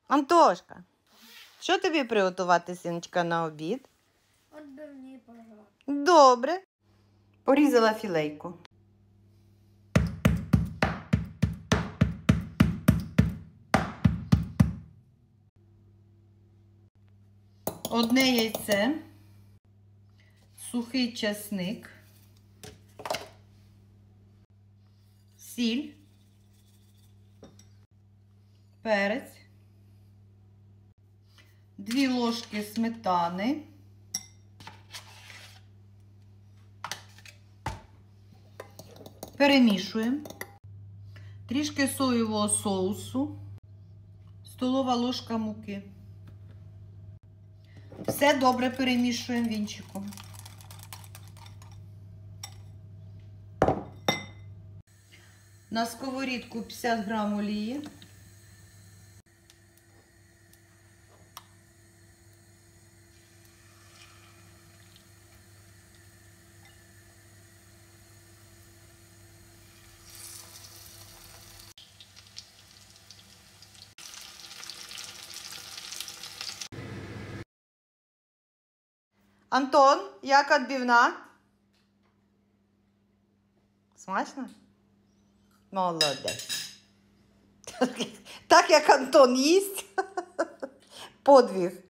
Антошка, що тобі приготувати, синочка, на обід? Отбивні, пожалуйста. Добре. Порізала філейку. Одне яйце, сухий часник, сіль, перець, 2 ложки сметани, перемішуємо, трішки соєвого соусу, столова ложка муки. Все добре перемішуємо вінчиком. На сковорідку 50 грам олії. Антон, як відбивна? Смачно? Молодець. Так як Антон їсть, подвиг.